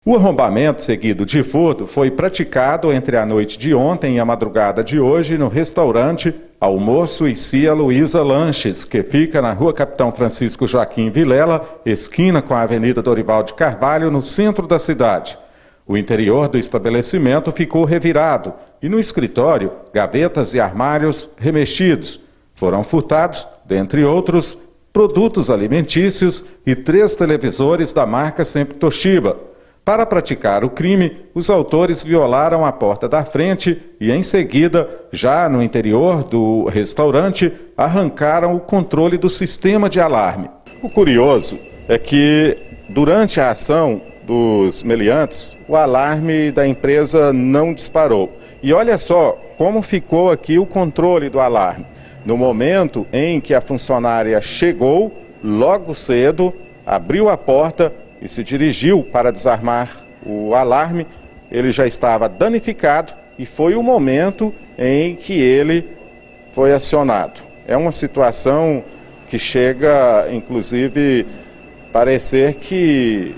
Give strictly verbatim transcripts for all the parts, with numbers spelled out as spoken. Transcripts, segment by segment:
O arrombamento seguido de furto foi praticado entre a noite de ontem e a madrugada de hoje no restaurante Almoço e Cia Luísa Lanches, que fica na rua Capitão Francisco Joaquim Vilela, esquina com a Avenida Dorival de Carvalho, no centro da cidade. O interior do estabelecimento ficou revirado e no escritório, gavetas e armários remexidos. Foram furtados, dentre outros, produtos alimentícios e três televisores da marca sempre Toshiba. Para praticar o crime, os autores violaram a porta da frente e, em seguida, já no interior do restaurante, arrancaram o controle do sistema de alarme. O curioso é que, durante a ação dos meliantes, o alarme da empresa não disparou. E olha só como ficou aqui o controle do alarme. No momento em que a funcionária chegou, logo cedo, abriu a porta e se dirigiu para desarmar o alarme, ele já estava danificado e foi o momento em que ele foi acionado. É uma situação que chega, inclusive, parecer que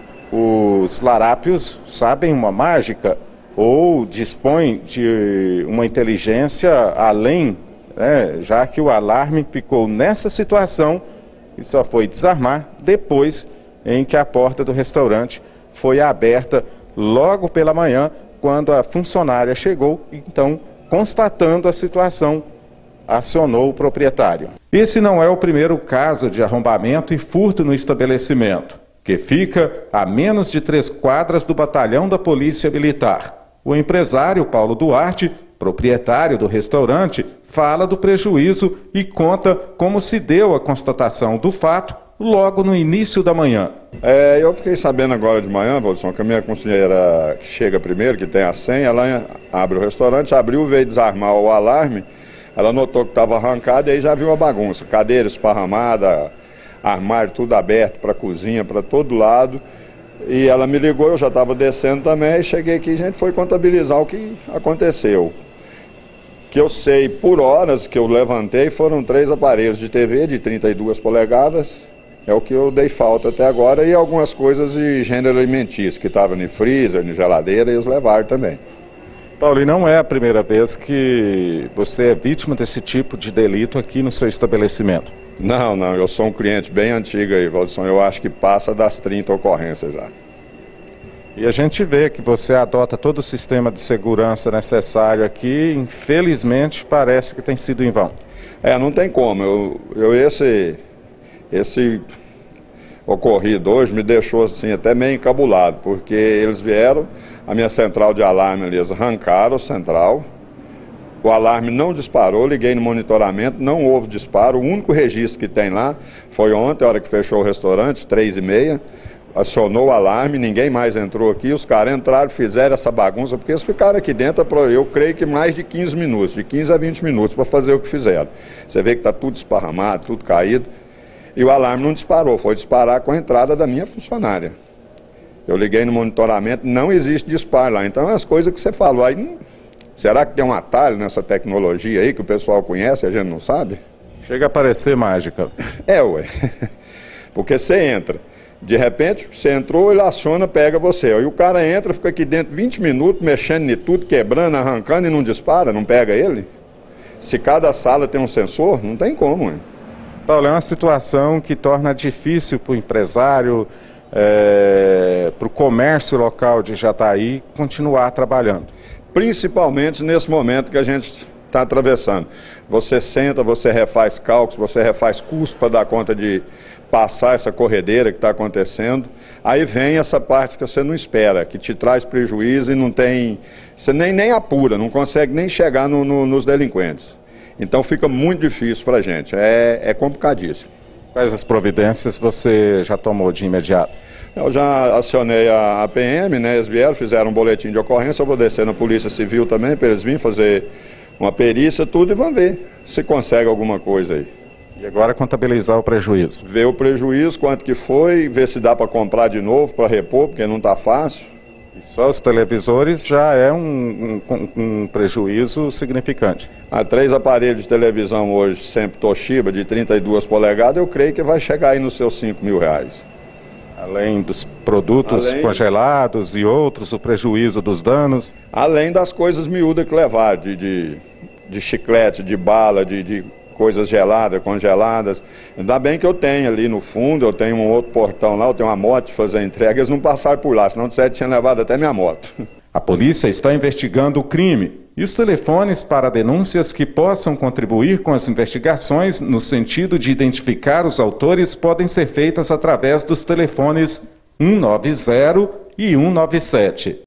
os larápios sabem uma mágica ou dispõem de uma inteligência além, né, já que o alarme ficou nessa situação e só foi desarmar depois em que a porta do restaurante foi aberta logo pela manhã, quando a funcionária chegou, então, constatando a situação, acionou o proprietário. Esse não é o primeiro caso de arrombamento e furto no estabelecimento, que fica a menos de três quadras do batalhão da Polícia Militar. O empresário Paulo Duarte, proprietário do restaurante, fala do prejuízo e conta como se deu a constatação do fato logo no início da manhã. É, eu fiquei sabendo agora de manhã, Waldson, que a minha conselheira chega primeiro, que tem a senha, ela abre o restaurante, abriu, veio desarmar o alarme, ela notou que estava arrancado e aí já viu a bagunça, cadeira esparramada, armário tudo aberto para a cozinha, para todo lado, e ela me ligou, eu já estava descendo também, cheguei aqui e a gente foi contabilizar o que aconteceu. Que eu sei, por horas que eu levantei, foram três aparelhos de T V de trinta e duas polegadas, é o que eu dei falta até agora, e algumas coisas de gênero alimentício, que estavam no freezer, na geladeira, e eles levaram também. Paulo, e não é a primeira vez que você é vítima desse tipo de delito aqui no seu estabelecimento? Não, não, eu sou um cliente bem antigo aí, Waldson, eu acho que passa das trinta ocorrências já. E a gente vê que você adota todo o sistema de segurança necessário aqui, infelizmente parece que tem sido em vão. É, não tem como, eu, eu esse... Esse ocorrido hoje me deixou assim até meio encabulado, porque eles vieram, a minha central de alarme, eles arrancaram a central, o alarme não disparou, liguei no monitoramento, não houve disparo, o único registro que tem lá foi ontem, a hora que fechou o restaurante, três e meia, acionou o alarme, ninguém mais entrou aqui, os caras entraram, fizeram essa bagunça, porque eles ficaram aqui dentro, eu creio que mais de quinze minutos, de quinze a vinte minutos para fazer o que fizeram. Você vê que está tudo esparramado, tudo caído. E o alarme não disparou, foi disparar com a entrada da minha funcionária. Eu liguei no monitoramento, não existe disparo lá. Então, as coisas que você falou aí, será que tem um atalho nessa tecnologia aí que o pessoal conhece e a gente não sabe? Chega a parecer mágica. É, ué. Porque você entra, de repente você entrou, ele aciona, pega você. Aí o cara entra, fica aqui dentro vinte minutos, mexendo em tudo, quebrando, arrancando e não dispara, não pega ele? Se cada sala tem um sensor, não tem como, ué. Paulo, é uma situação que torna difícil para o empresário, é, para o comércio local de Jataí continuar trabalhando. Principalmente nesse momento que a gente está atravessando. Você senta, você refaz cálculos, você refaz custo para dar conta de passar essa corredeira que está acontecendo. Aí vem essa parte que você não espera, que te traz prejuízo e não tem... Você nem, nem apura, não consegue nem chegar no, no, nos delinquentes. Então fica muito difícil para a gente, é, é complicadíssimo. Quais as providências você já tomou de imediato? Eu já acionei a, a P M, né, eles vieram, fizeram um boletim de ocorrência, eu vou descer na Polícia Civil também, para eles virem fazer uma perícia, tudo, e vão ver se consegue alguma coisa aí. E agora contabilizar o prejuízo? Ver o prejuízo, quanto que foi, ver se dá para comprar de novo, para repor, porque não está fácil. E só os televisores já é um, um, um prejuízo significante. Há três aparelhos de televisão hoje, sempre Toshiba, de trinta e duas polegadas, eu creio que vai chegar aí nos seus cinco mil reais. Além dos produtos Além... congelados e outros, o prejuízo dos danos? Além das coisas miúdas que levaram, de, de, de chiclete, de bala, de, de coisas geladas, congeladas. Ainda bem que eu tenho ali no fundo, eu tenho um outro portão lá, eu tenho uma moto de fazer entrega, eles não passaram por lá, senão disseram que tinha levado até minha moto. A polícia está investigando o crime e os telefones para denúncias que possam contribuir com as investigações no sentido de identificar os autores podem ser feitas através dos telefones um nove zero e um nove sete.